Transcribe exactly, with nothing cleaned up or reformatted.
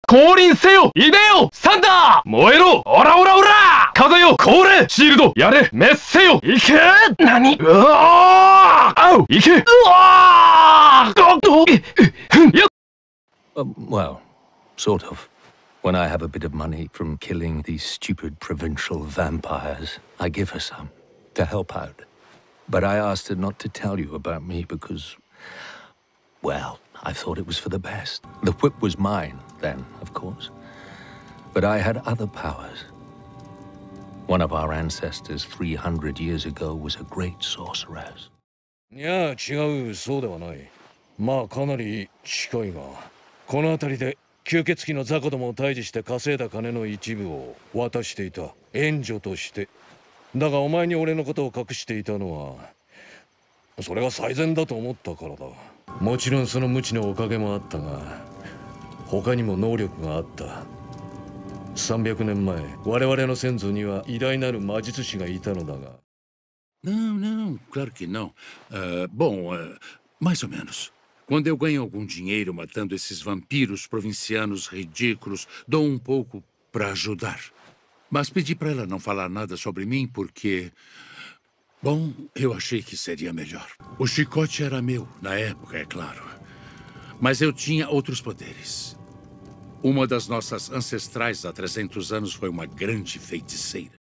降臨せよイデオサンダー燃えろオラオラオラ風よ凍れシールドやれ滅せよ行け何うわーあう行けうわーどどふんよ Um, well, sort of. When I have a bit of money from killing these stupid provincial vampires, I give her some to help out. But I asked her not to tell you about me because, well, I thought it was for the best. The whip was mine then, of course. But I had other powers. One of our ancestors three hundred years ago was a great sorceress. いや、違う、そうではない。まあ、かなり近いが。この辺りで吸血鬼の雑魚どもを退治して稼いだ金の一部を渡していた援助として。だがお前に俺のことを隠していたのはそれが最善だと思ったからだ。もちろんその無知のおかげもあったが他にも能力があった。さんびゃくねんまえ我々の先祖には偉大なる魔術師がいたのだが。 Não, não, claro que não. Uh, bom, uh, mais ou menos. Quando eu ganho algum dinheiro matando esses vampiros provincianos ridículos, dou um pouco para ajudar. Mas pedi para ela não falar nada sobre mim porque... Bom, eu achei que seria melhor. O chicote era meu, na época, é claro. Mas eu tinha outros poderes. Uma das nossas ancestrais há trezentos anos foi uma grande feiticeira.